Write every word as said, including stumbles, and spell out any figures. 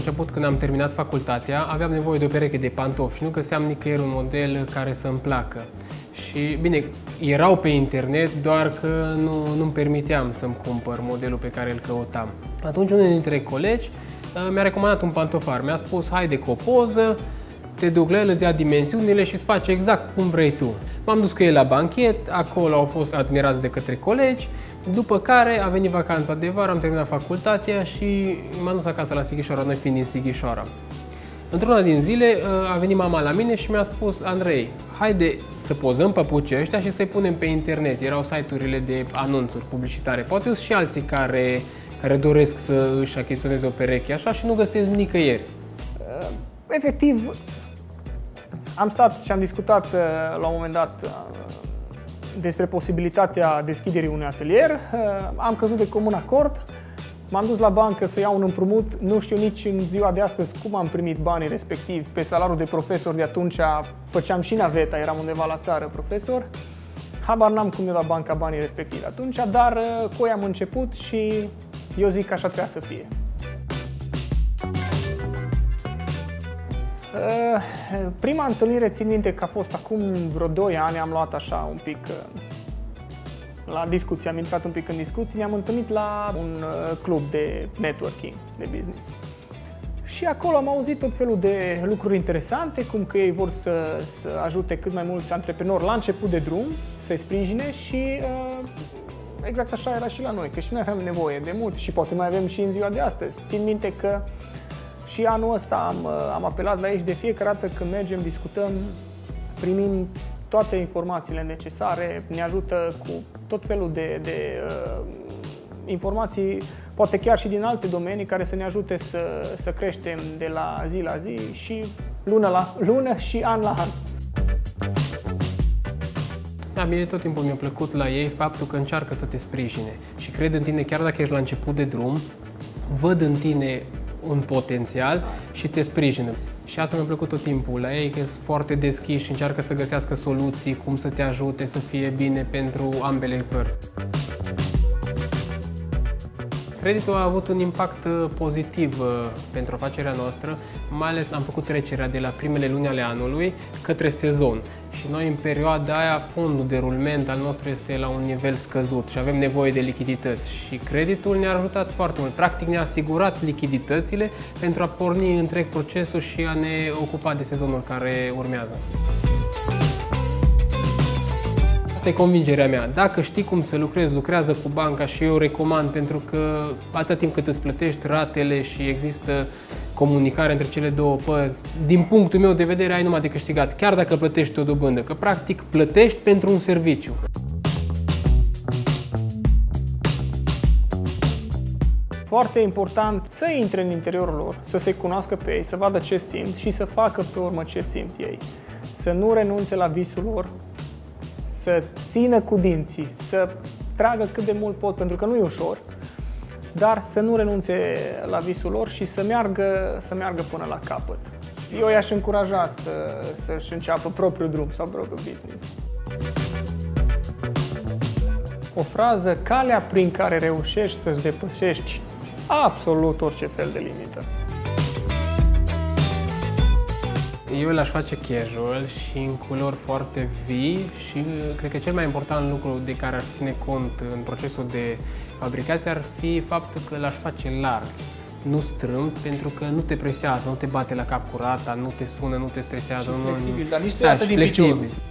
început, când am terminat facultatea, aveam nevoie de o pereche de pantofi și nu găseam nicăieri un model care să-mi placă. Și, bine, erau pe internet, doar că nu, nu-mi permiteam să-mi cumpăr modelul pe care îl căutam. Atunci, unul dintre colegi mi-a recomandat un pantofar. Mi-a spus, haide cu o poză, te duc la el, îți ia dimensiunile și îți face exact cum vrei tu. M-am dus cu el la banchet, acolo au fost admirați de către colegi, după care a venit vacanța de vară, am terminat facultatea și m-am dus acasă la Sighișoara, noi fiind din Sighișoara. Într-una din zile a venit mama la mine și mi-a spus, Andrei, haide să pozăm papucii ăștia și să-i punem pe internet. Erau site-urile de anunțuri publicitare. Poate sunt și alții care, care doresc să își achiziționeze o pereche așa și nu găsesc nicăieri. Efectiv, am stat și am discutat la un moment dat despre posibilitatea deschiderii unui atelier. Am căzut de comun acord. M-am dus la bancă să iau un împrumut, nu știu nici în ziua de astăzi cum am primit banii respectiv. Pe salariul de profesor de atunci făceam și naveta, eram undeva la țară profesor. Habar n-am cum mi-a dat banca banii respectivi atunci, dar cu ei am început și eu zic că așa trebuia să fie. Prima întâlnire, țin minte că a fost acum vreo doi ani, am luat așa un pic la discuții, am intrat un pic în discuții, ne-am întâlnit la un club de networking, de business. Și acolo am auzit tot felul de lucruri interesante, cum că ei vor să, să ajute cât mai mulți antreprenori la început de drum, să-i sprijine și exact așa era și la noi, că și noi aveam nevoie de mult și poate mai avem și în ziua de astăzi. Țin minte că și anul ăsta am, am apelat la ei și de fiecare dată când mergem, discutăm, primim toate informațiile necesare, ne ajută cu tot felul de, de uh, informații, poate chiar și din alte domenii, care să ne ajute să, să creștem de la zi la zi și lună la lună și an la an. Da, mie tot timpul mi-a plăcut la ei faptul că încearcă să te sprijine și cred în tine, chiar dacă ești la început de drum, văd în tine un potențial și te sprijină. Și asta mi-a plăcut tot timpul la ei, că sunt foarte deschiși și încearcă să găsească soluții, cum să te ajute să fie bine pentru ambele părți. Creditul a avut un impact pozitiv pentru afacerea noastră, mai ales am făcut trecerea de la primele luni ale anului către sezon. Și noi în perioada aia fondul de rulment al nostru este la un nivel scăzut și avem nevoie de lichidități. Și creditul ne-a ajutat foarte mult. Practic ne-a asigurat lichiditățile pentru a porni întreg procesul și a ne ocupa de sezonul care urmează. Asta e convingerea mea. Dacă știi cum să lucrezi, lucrează cu banca și eu recomand, pentru că atât timp cât îți plătești ratele și există comunicare între cele două părți, din punctul meu de vedere ai numai de câștigat, chiar dacă plătești o dobândă, că practic plătești pentru un serviciu. Foarte important să intre în interiorul lor, să se cunoască pe ei, să vadă ce simt și să facă pe urmă ce simt ei. Să nu renunțe la visul lor, să țină cu dinții, să tragă cât de mult pot, pentru că nu e ușor, dar să nu renunțe la visul lor și să meargă, să meargă până la capăt. Eu i-aș încuraja să, să-și înceapă propriul drum sau propriul business. O frază, calea prin care reușești să-ți depășești absolut orice fel de limită. Eu l-aș face casual și în culori foarte vii și cred că cel mai important lucru de care aș ține cont în procesul de fabricație ar fi faptul că l-aș face larg, nu strâmt, pentru că nu te presează, nu te bate la cap cu rata, nu te sună, nu te stresează. Și nu, flexibil, dar nici să da, iasă din picior.